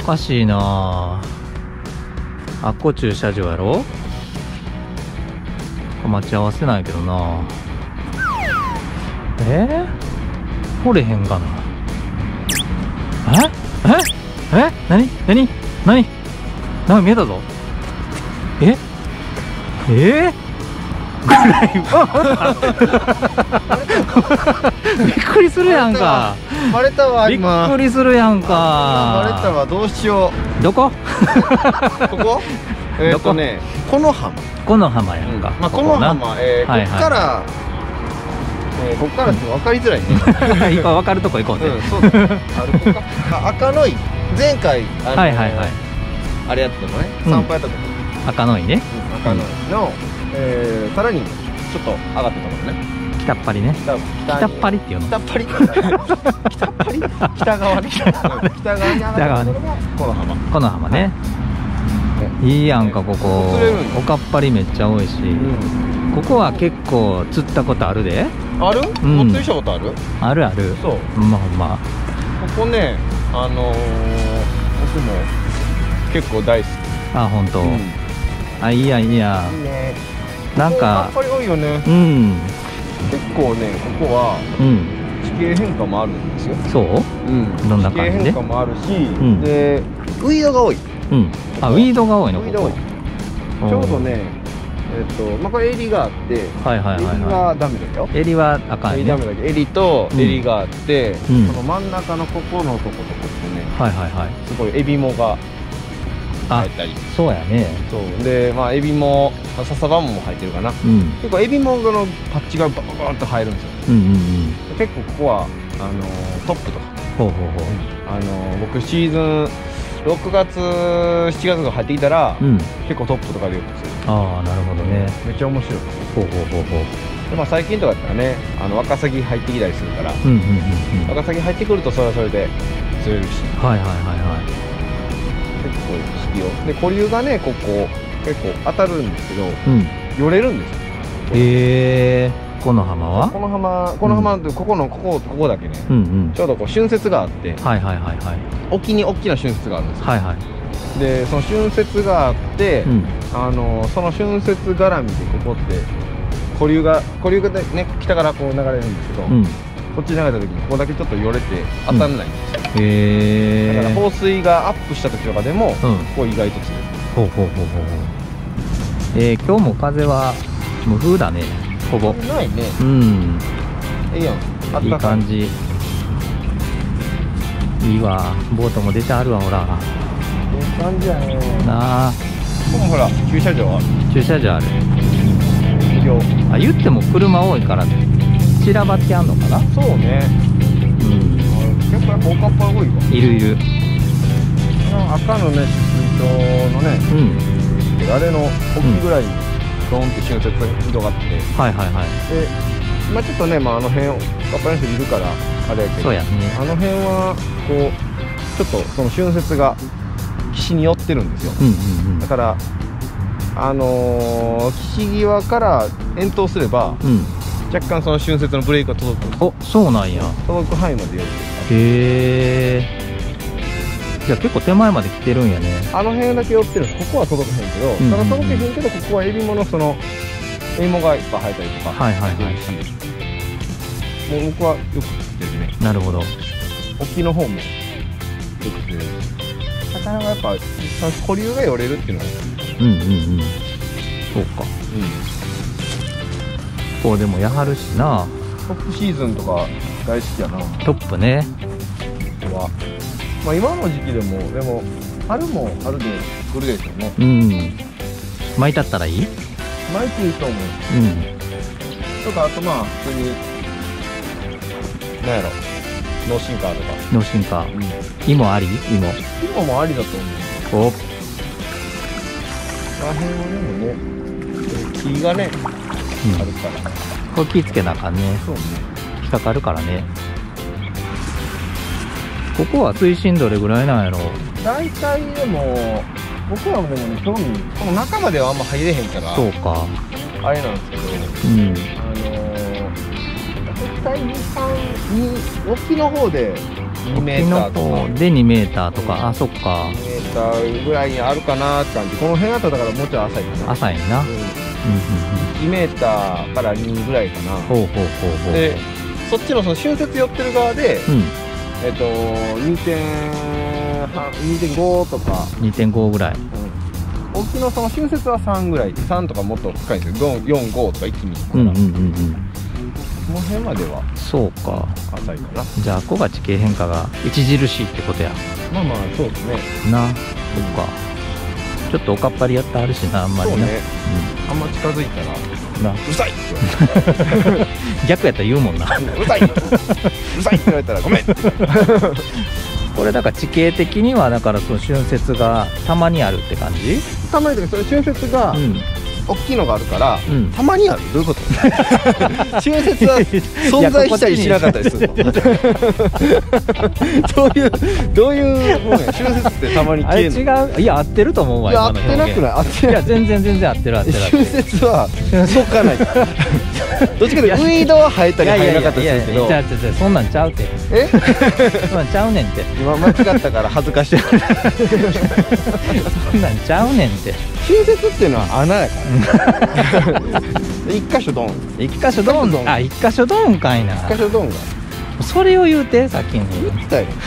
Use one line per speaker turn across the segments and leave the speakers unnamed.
かしいなあ。あっこ駐車場やろ。待ち合わせないけどな。掘れへんかな。何なんか見えたぞ。ぐらいびっくりするやんか。
バレたわ
びっ
今。
くりするやん
バレ
か。
たわ、どうしよ
どこ？
う。ここ？この浜。
この浜やんか。
まあこの浜、こっからこっからって分かりづらいね。
分かるとこ行こうぜ。
そうだ。ここか。赤の井。前回あれやったのね。散歩やったとこ。
赤の井ね。
赤の井のさらにちょっと上がってたもんね。
北っ端ね。北っ端っていうの。
北っ端。北側ね。北側に上がったのがこの浜。
この浜ね。いいやんかここ。おかっぱりめっちゃ多いし。ここは結構釣ったことあるで。
ある？もう釣りしたことある？
あるある。
そう。
まあ
ここね、僕も結構大好き。
あ、本当。あ、いいやん。いいね。なんか
やっぱり多いよね。結構ね、ここは地形変化もあるんですよ。
そう？どんな感じで？
地形変化もあるし、でウィードが多い。
あ、ウィードが多いの？
ウィード多い。ちょうどね、これ襟があって、襟はダメだよ。
襟はあかんね。
ダメだけど、襟と襟があって、この真ん中のここのとことこってね、すごいエビモが入ったり。
そうやね。
そうで、まあエビモ、笹バモも入ってるかな。結構エビモのパッチがバーンと入るんですよ。結構ここはトップとか。僕シーズン6月7月が入ってきたら結構トップとかでよくする。
ああ、なるほどね。
めっちゃ面白い。でまあ最近とかだったらね、ワカサギ入ってきたりするから、ワカサギ入ってくるとそれはそれで釣れるし、結構好きよ。で固流がね、ここ結構当たるんですけど、寄れるんですよ。この浜は？この浜ってここだけね、ちょうどこう浚渫があって、沖に大きな浚渫があるんですよ。でその浚渫があって、その浚渫絡みでここって固流がね、北からこう流れるんですけど、こっち流れた時にここだけちょっと寄れて当たらないんですよ。だから放水がアップした時とかでもここ意外と強い。
今日も風は無風だね。ほぼ
ないね。いいやん。
いい感じ。いいわ。ボートも出てあるわ、ほら。
いい感じやね。
なあ。
ここもほら駐車場ある。
駐車場ある。あ、言っても車多いから散らばってあんのかな。
そうね。結構やっぱおかっぱ多いわ。
いる。
赤のね、水槽のね、あれの大きいぐらいにドーンって浚渫が広がって、で、まあちょっとね、まあ辺おかっぱの人いるからあれやけど、あの辺はこうちょっとその浚渫が岸に寄ってるんですよ。だから岸際から遠投すれば、若干その浚渫のブレーキが届くんですよ。そうなんや。届く範囲まで寄る。じゃあ結構手前まで来てるんやね。あの辺だけ寄ってるんです。ここは届かへんけど、ただ届けへんけど、ここはエビモのそのエビモがいっぱい生えたりとかしてるし、もう僕はよく釣ってるね。なるほど。沖の方もよく釣れるし、魚がやっぱ固流が寄れるっていうのがそうか。こうでもやはるしな。トップシーズンとか大好きやな。トップね。ここはまあ今の時期でも春も春で来るでしょうね。巻いたったらいい？巻いていいと思う。とかあとまあ普通になんやろ、脳進化とか。脳進化。芋あり？芋もありだと思う。お。あの辺はでもね、木がねあるから。これ気ぃつけなあかんね。そうね。引っかかるからね。ここは水深どれぐらいなんやろ。大体でも僕らもでもね、興味この中まではあんま入れへんから。そうか。あれなんですけど、大体2、3、沖の方で 2メーターとか
で2メーターとか、あ、そっか、
2メーターぐらいにあるかなって感じ。この辺だったらだからもうちょい浅いかな。
浅いな。
1メーターから2ぐらいかな。
ほうほうほうほう。
でそっちのその春節寄ってる側で、2.5 とか
2.5 ぐらい、
沖のその春節は3ぐらい、3とかもっと深いんですよ。4、5とか一気に行くから、この辺までは
そうか、
浅いかな。
じゃあここが地形変化が著しいってことや。
まあまあそうですね。
な、そっか。ちょっとおかっぱりやってあるしな、あんまりな。
そうね、あんま近づいたら
な、
うるさいって
逆やったら言うもんな。
うるさいうるさいって言われたらごめん
これだから地形的にはだからその春節がたまにあるって感じ？
たまにそれ春節が大きいのがあるから、たまにある。どういうこと？春節は存在したりしなかったりするの？どういうもんや。春節ってたまに消えるの？
違う、いや合ってると思うわ。
いや合ってなくない？合ってない。
いや全然合ってる合ってる。
春節はそうかない。どっちかというとウィードは生えたり生えなかったりするけど。
そんなんちゃうて。
え？
そんなんちゃうねんて。
今間違ったから恥ずかしい。
そんなんちゃうねんて。
春節っていうのは穴やから。一箇所ドン。
一箇所ドン。あ、一箇所ドンかいな。
一箇所ドンが。
それを言うて先に。
言ったよ。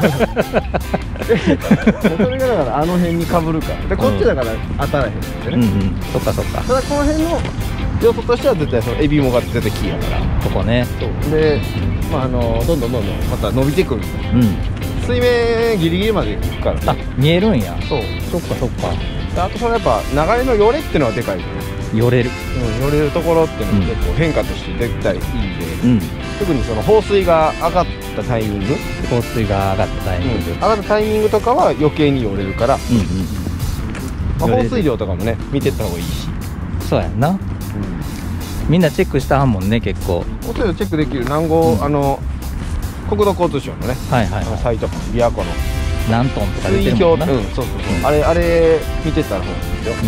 それがだからあの辺に被るから。でこっちだから当たらへんってね。
そっかそっか。
ただこの辺の要素としては絶対そのエビモが絶対キーやから。
ここね。
で、まあどんどんまた伸びてくる。水面ギリギリまで行くからね。
あ、見えるんや。
そう。
そっかそっか。
あとそのやっぱ流れのよれっていうのはでかいよね。
よれる。
よれるところっていうのは結構変化として絶対いいんで、特にその放水が上がったタイミング、
放水が上がったタイミング、
上がったタイミングとかは余計によれるから、放水量とかもね見てった方がいいし。
そうやんな。みんなチェックしたはんもんね、結構。
放水量チェックできる南郷、国土交通省のね、サイト、琵琶湖の
何トンとか出てるもんな。
そうそうそう、あれ見てたらほうなんですよ。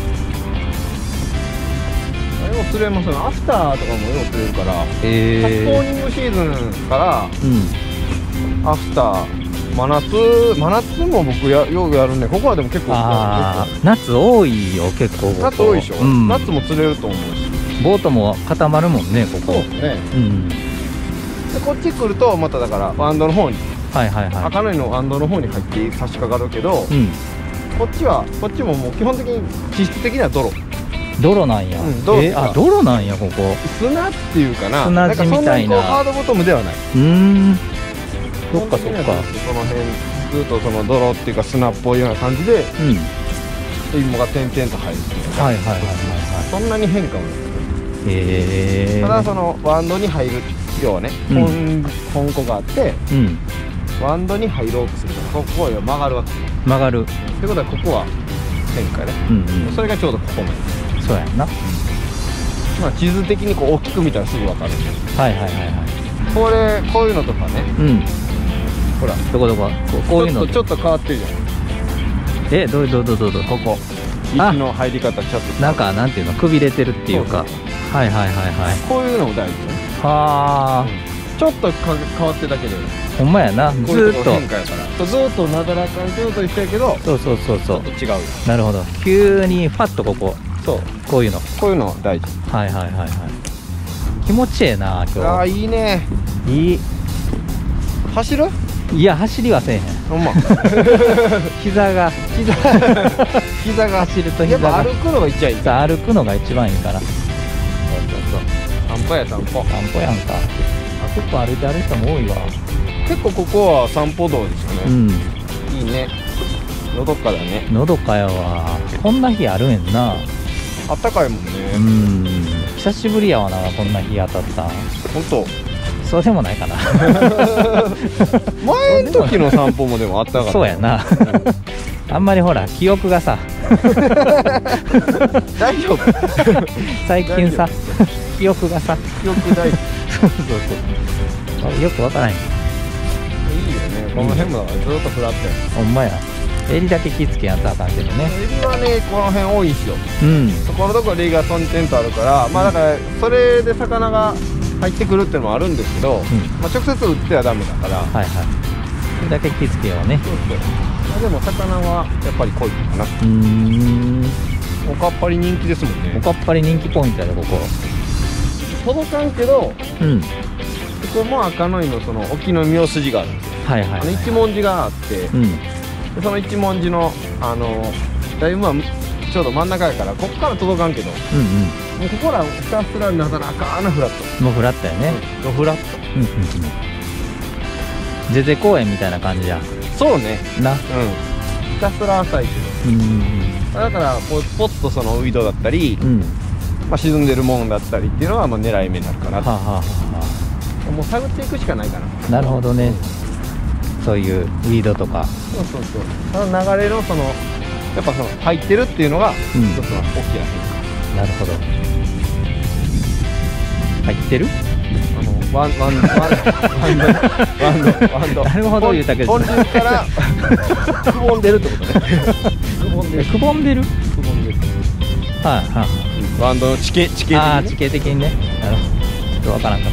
あれも釣れますよ。アフターとかもよく釣れるから、スポーニングシーズンからアフター、真夏も僕よくやるんで、ここはでも結構
夏多いよ。結構
夏多いでしょ。夏も釣れると思うし、
ボートも固まるもんね、ここ。
そうですね。でこっち来るとまただからワンドの方に、赤のりのワンドの方に入って差し掛かるけど、こっちももう基本的に地質的には泥なんや。
あ、泥なんや。ここ
砂っていうかな、
砂地みたいな。
ハードボトムではない。
そっかそっか。
その辺ずっとその泥っていうか砂っぽいような感じで芋が点々と入るっていうか、そんなに変化もない。ただそのワンドに入る、要はね、本庫があって、ワンドに入ろうとするとここは曲がるわけ。
曲がる
ってことはここは変化ね。それがちょうどここまで。
そうやんな。
まあ地図的にこう大きく見たらすぐ分かる。こういうのとかね。ほら、
どここういうの
ちょっと変わってるじゃん。
どう
ここ息の入り方ちょっと
なんかなんていうの、くびれてるっていうか。
こういうのも大事ですね。ちょっと変わってるだけで。
ほんまやな。ずーっと
変化やから。ずーっとなだらかにずーっと一緒やけど。
そう。
ちょっと違う。
なるほど。急にファッとここ。こういうの
大事。
気持ちええな今日。
ああ、いいね。
いい。
走る？
いや、走りはせえへん。
ほんま。
膝が
走ると
膝が
歩くのが一番いい。
歩くのが一番いいから。
散歩やんか。
結構歩いてある人も多いわ。
結構ここは散歩道ですよね。いいね。のどかだね。
のどかやわ。こんな日あるんな。
あったかいもんね。
久しぶりやわな、こんな日当たった。
本当。
そうでもないかな。
前の時の散歩もでもあったから。
そうやな。あんまりほら記憶がさ。
大丈夫。
最近さ、記憶がさ。
記憶大事。
よくわからん。いい
よね。この辺もずっとフラットや。
ほんまや。襟だけ気付けやんとあかんけどね。
襟はね、この辺多いんすよ。ところどころ襟がトンテンとあるから、まあだからそれで魚が入ってくるっていうのもあるんですけど、まあ直接売ってはダメだから、
それだけ気付けようね。
そうそう。でも魚はやっぱり濃いかな。おかっぱり人気ですもんね。
おかっぱり人気ポイントやで、ここ。
届かんけど、ここも赤の井のその沖の妙筋があるんですよ。
はいはい。
一文字があって、でその一文字のだいぶちょうど真ん中やからここから届かんけど、もうここらひたすらなだらかなフラット。
もうフラットやね。
フラット。
ゼゼ公園みたいな感じや。
そうね。
な。
ひたすら浅いけど。だからポッとそのウイドだったり、沈んでるもんだったりっていうのは狙い目になるかなと。もう探っていくしかないかな。
なるほどね。そういうウィードとか。
そうそうそう。その流れのそのやっぱその入ってるっていうのが一つの大きな変化。
なるほど。入ってる？
ワンド。
なるほど言うたけど。
本流からくぼんでるってことね。
くぼんでる？
くぼんでる。
はいはい。
ワンドの地形的に。
ああ、地形的にね。なるほど。ちょっとわからんかった。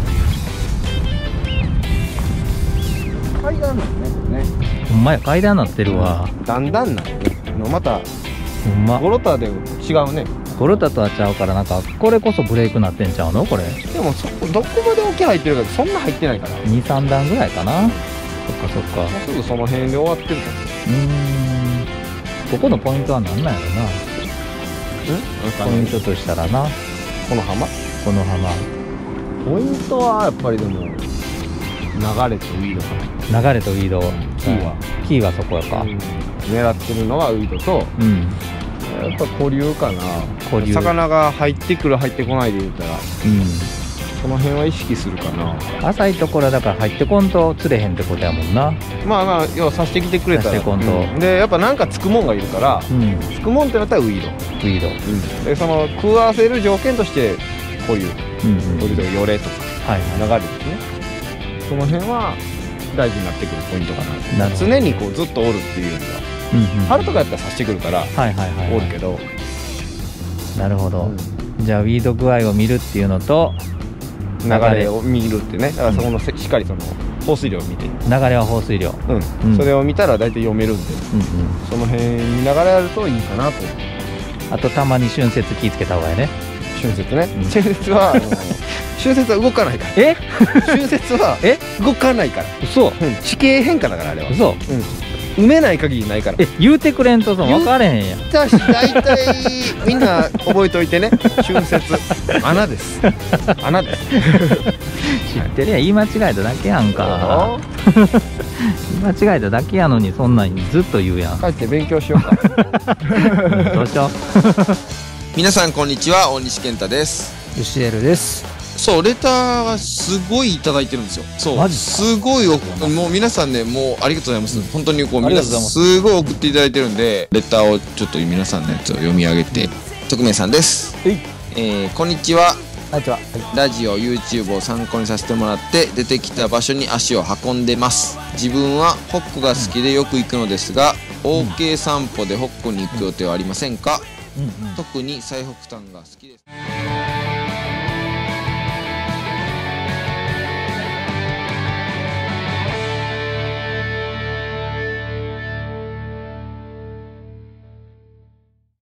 階段なんですね。
ほんまや、階段なってるわ。
だんだんなまた
ほんま
ゴロタで違うね。
ゴロタとはちゃうから、なんかこれこそブレイクなってんちゃうのこれ。
でもどこまで大きい入ってるかそんな入ってないから
2、3段ぐらいかな。そっかそっか。
もうすぐその辺で終わってるかも。
ここのポイントは何なんやろな。ポイントとしたらな、
この浜ポイントはやっぱりでも流れとウィードか
な。流れとウィード。キーはそこやか。
狙ってるのはウィードと、やっぱ固流かな。魚が入ってくる入ってこないで言うたら、その辺は意識するかな。
浅いところだから入ってこんと釣れへんってことやもんな。
要は刺してきてくれたら。
刺してこんと。
でやっぱなんかつくもんがいるから、つくもんってなったらウィード。でその食わせる条件として固流。固流とかよれとか流れですね。その辺は大事になってくるポイントかな。常にこうずっとおるっていうよりは、春とかやったら刺してくるからおるけど。
なるほど。じゃあウィード具合を見るっていうのと
流れを見るってね。だからそこのしっかりその放水量を見て、流
れは放水量、
それを見たら大体読めるんで、その辺見ながらやるといいかなと。
あとたまに春節気ぃつけた方がいいね。
春節ね。春節は動かないから。春節は動かないから。
嘘。
地形変化だからあれは。
嘘。
埋めない限りないから。
言うてくれんと分かれへんやん。
大体みんな覚えといてね。春節穴です。穴です。
知ってるやん。言い間違えただけやんか。言い間違えただけやのにそんなんずっと言うやん。
帰って勉強しようか。
どうしよう。
皆さんこんにちは、大西健太です。
ヨシエルです。
そう、レターがすごいいただいてるんですよ。そう、マジすごいもう皆さんね、もうありがとうございます。本当にこう皆さんすごい送っていただいてるんで、レターをちょっと皆さんのやつを読み上げて。匿名さんです。こんにちは。ラジオ YouTube を参考にさせてもらって出てきた場所に足を運んでます。自分はホッコが好きでよく行くのですが、OK 散歩でホッコに行く予定はありませんか？特に最北端が好きです。